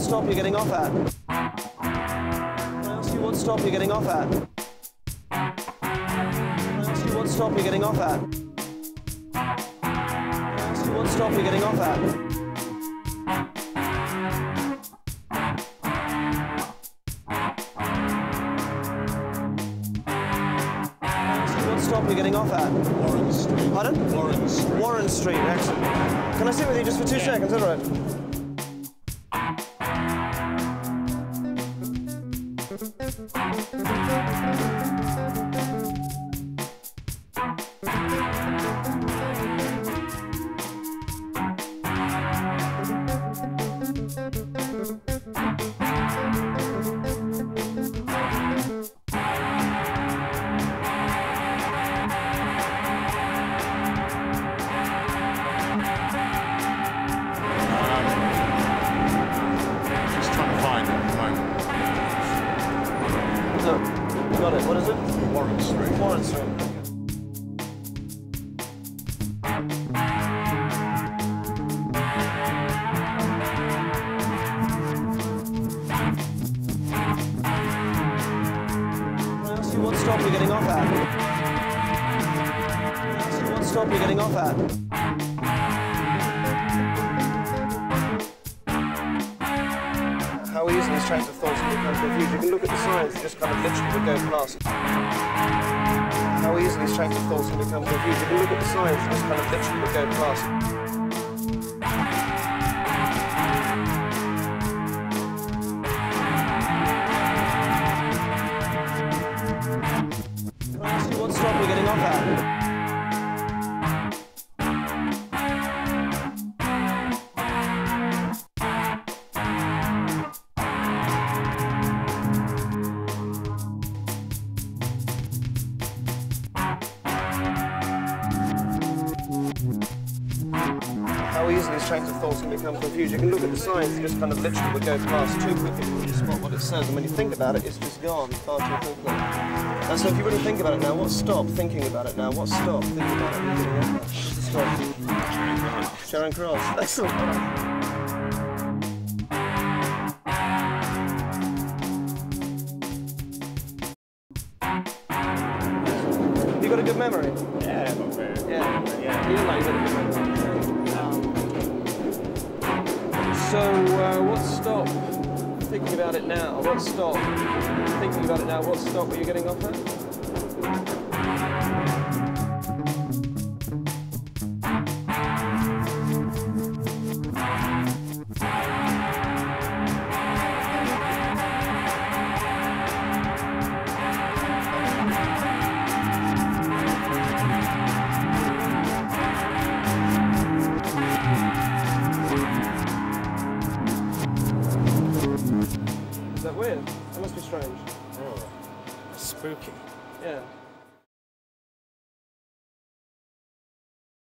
stop you're getting off at? Can I ask you what stop you're getting off at? Can I ask you what stop you're getting off at? Can I ask you what stop you're getting off at? What stop you're getting off at? Warren Street. Pardon? Warren Street. Warren Street, excellent. Can I sit with you just for 2 seconds, all right? Got it. What is it? Warren Street. Warren Street. Can I ask you what stop you're getting off at? Can I ask you what stop you're getting off at? How easily these trains of thoughts can become confused. You can look at the signs and just kind of literally would go past. How easily these trains of thoughts can become confused. You can look at the signs and just kind of literally would go past. Can I ask you what stop you're getting off at? How easily these trains of thoughts can become confused. You can look at the signs and just kind of literally would go past too quickly before you spot what it says, and when you think about it, it's just gone far too quickly. And so if you really think about it now, what's stop thinking about it now? What's stop thinking about it? Stop. Charing Cross. Excellent. You got a good memory? Yeah, not bad. Yeah. You look like you got a good memory. So, what's stop? Thinking about it now, what's stop? Thinking about it now, what stop are you getting off at? Is that weird? That must be strange. Oh, spooky. Yeah.